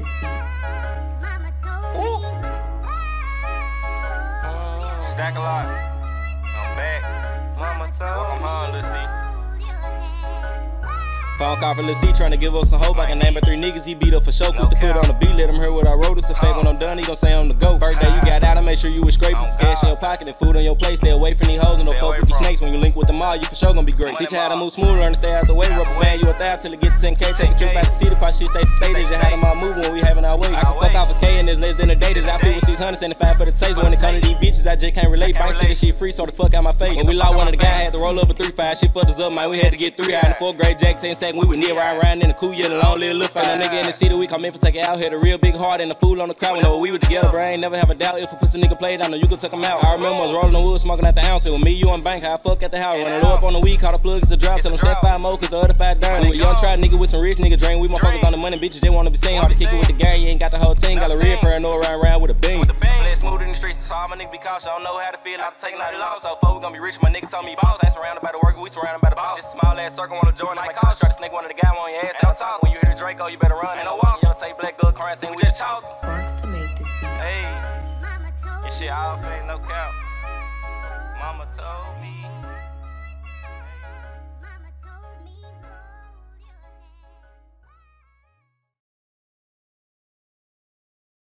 this beat. StackAlot, I'm back. Mama told I'm home, let's see. Phone call for Lil C, tryna give us some hope. I can name about 3 niggas he beat up for show. Put the put on the beat, let him hear what I wrote. It's a fake when I'm done, he gon' say I'm the GOAT. First day you got out, I make sure you was scraping some cash in your pocket and food on your plate. Stay away from these hoes and don't fuck with these snakes. When you link with them all, you for sure gon' be great. Teach you how to move smooth, learn to stay out the way. Rubber band you a thou till it get to 10K. Take a trip back to see the car shit, stay to stay. They just had them all moving when we having our way. I can fuck off a K and there's less than a day. This outfit was 675 for the taste. When it come to these bitches, I just can't relate. Bank said this shit free, so the fuck out my face. When we lost one of the guys, had to roll up a 3-5. Shit fucked us up, man. We had to get 3 high in the 4th grade jack 10 second. We were near around in the cool yellow long little look. Find a nigga in the city, we come in for take it out. Had a real big heart and a fool on the crowd. Whenever we were together, bro, I ain't never have a doubt. If a pussy nigga played, I know you could take him out. I remember I was rolling the wood, smoking at the ounce. It was me, you, and Bank. How I fuck at the house. Running low up on the weed, call the plug, it's a drop. Tell them send 5 more, cause the other 5 down. We a young try nigga with some rich nigga drain. We motherfuckers on the money, bitches, they wanna be seen. Hard to kick it with the gang, you ain't got the whole team. Got a real paranoid round with a beam. Let's smooth in the streets, so all my niggas be cautious. I don't know how to feel, I'm taking out the law. So before we gon' be rich, my nigga told me boss. Ain't surrounded by the worker, we surrounded by the boss. This small ass circle wanna join like call. Try to snake one of the guys on your ass. Ain't no talk. When you hear the Draco, you better run. Ain't no walk. Yellow tape, black good currency, we just talk. Barkster made this beat. Hey, this shit all fake, no cap. Mama told me.